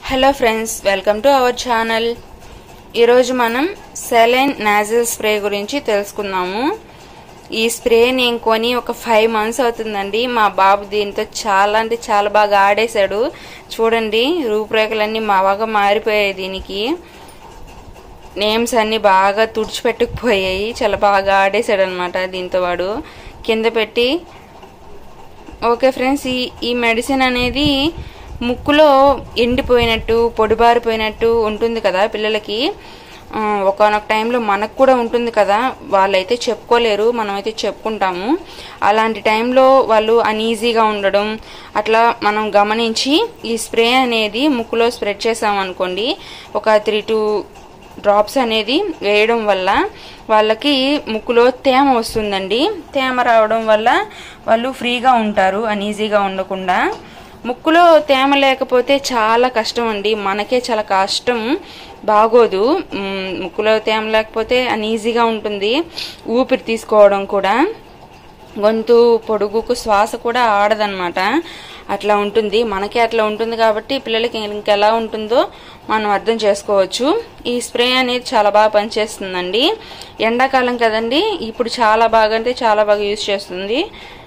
Hello friends, welcome to our channel. ఈరోజు మనం saline nozzle spray గురించి తెలుసుకుందాము. ఈ స్ప్రే నేను కొని ఒక 5 months అవుతుందండి. మా బాబు దీంతో చాలా అంటే చాలా బాగా ఆడేశాడు. చూడండి, రూపురేఖలన్నీ బాగా మారిపోయాయి. దీనికి నేమ్స్ అన్ని బాగా తుడిచిపెట్టుకుపోయాయి. చాలా బాగా ఆడేశాడు అనమాట దీంతో వాడు కింద పెట్టి. ఓకే ఫ్రెండ్స్, ఈ మెడిసిన్ అనేది ముక్కులో ఎండిపోయినట్టు పొడిబారిపోయినట్టు ఉంటుంది కదా పిల్లలకి. ఒకనొక టైంలో మనకు కూడా ఉంటుంది కదా, వాళ్ళైతే చెప్పుకోలేరు, మనమైతే చెప్పుకుంటాము. అలాంటి టైంలో వాళ్ళు అనీజీగా ఉండడం అట్లా మనం గమనించి ఈ స్ప్రే అనేది ముక్కులో స్ప్రెడ్ చేసామనుకోండి, ఒక 3-2 డ్రాప్స్ అనేది వేయడం వల్ల వాళ్ళకి ముక్కులో తేమ వస్తుందండి. తేమ రావడం వల్ల వాళ్ళు ఫ్రీగా ఉంటారు, అనీజీగా ఉండకుండా. ముక్కులో తేమ లేకపోతే చాలా కష్టం అండి, మనకే చాలా కష్టం, బాగోదు. ముక్కులో తేమ లేకపోతే అనీజీగా ఉంటుంది, ఊపిరి తీసుకోవడం కూడా, గొంతు పొడుగుకు శ్వాస కూడా ఆడదనమాట. అట్లా ఉంటుంది, మనకే అట్లా ఉంటుంది కాబట్టి పిల్లలకి ఇంకెలా ఉంటుందో మనం అర్థం చేసుకోవచ్చు. ఈ స్ప్రే అనేది చాలా బాగా పనిచేస్తుందండి. ఎండాకాలం కదండి, ఇప్పుడు చాలా బాగా అంటే చాలా బాగా యూజ్ చేస్తుంది.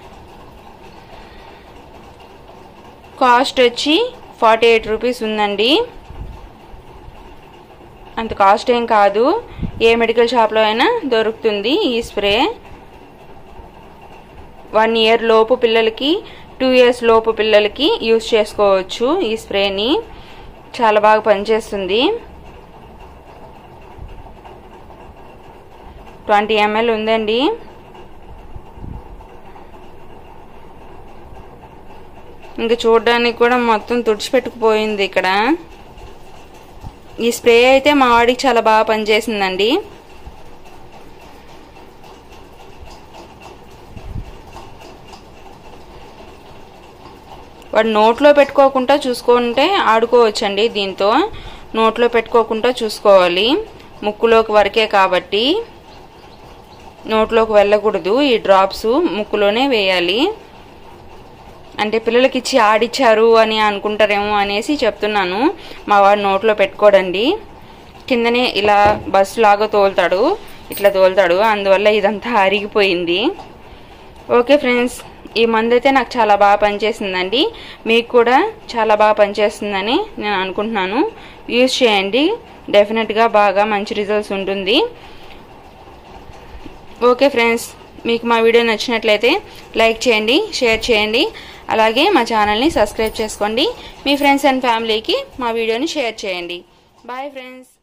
కాస్ట్ వచ్చి 48 రూపీస్ ఉందండి. అంత కాస్ట్ ఏం కాదు, ఏ మెడికల్ షాప్లో అయినా దొరుకుతుంది ఈ స్ప్రే. 1 year లోపు పిల్లలకి, 2 years లోపు పిల్లలకి యూజ్ చేసుకోవచ్చు ఈ స్ప్రేని. చాలా బాగా పనిచేస్తుంది. 20 ml ఉందండి. ఇంకా చూడడానికి కూడా మొత్తం తుడిచిపెట్టుకుపోయింది ఇక్కడ. ఈ స్ప్రే అయితే మా వాడికి చాలా బాగా పనిచేసిందండి. వాడు నోట్లో పెట్టుకోకుండా చూసుకుంటే ఆడుకోవచ్చండి దీంతో. నోట్లో పెట్టుకోకుండా చూసుకోవాలి, ముక్కులోకి వరకే కాబట్టి నోట్లోకి వెళ్ళకూడదు. ఈ డ్రాప్స్ ముక్కులోనే వేయాలి. అంటే పిల్లలకి ఇచ్చి ఆడిచ్చారు అని అనుకుంటారేమో అనేసి చెప్తున్నాను. మా వాడు నోట్లో పెట్టుకోడండి, కిందనే ఇలా బస్సు లాగా తోలుతాడు, ఇట్లా తోలుతాడు, అందువల్ల ఇదంతా అరిగిపోయింది. ఓకే ఫ్రెండ్స్, ఈ మందు అయితే నాకు చాలా బాగా పనిచేసిందండి. మీకు కూడా చాలా బాగా పనిచేస్తుందని నేను అనుకుంటున్నాను. యూజ్ చేయండి, డెఫినెట్గా బాగా మంచి రిజల్ట్స్ ఉంటుంది. ఓకే ఫ్రెండ్స్, మీకు మా వీడియో నచ్చినట్లయితే లైక్ చేయండి, షేర్ చేయండి, అలాగే మా ఛానల్ని సబ్స్క్రైబ్ చేసుకోండి. మీ ఫ్రెండ్స్ అండ్ ఫ్యామిలీకి మా వీడియోని షేర్ చేయండి. Bye friends.